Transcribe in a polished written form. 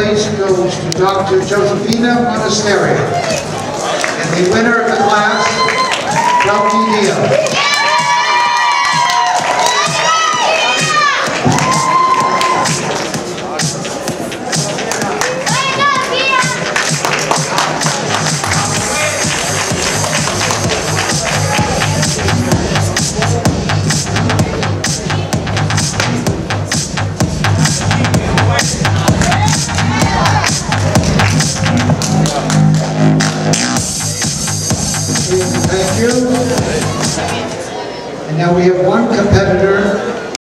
place goes to Dr. Josefina Monasterio. And the winner of the class, Delphi Dio. Thank you. And now we have one competitor.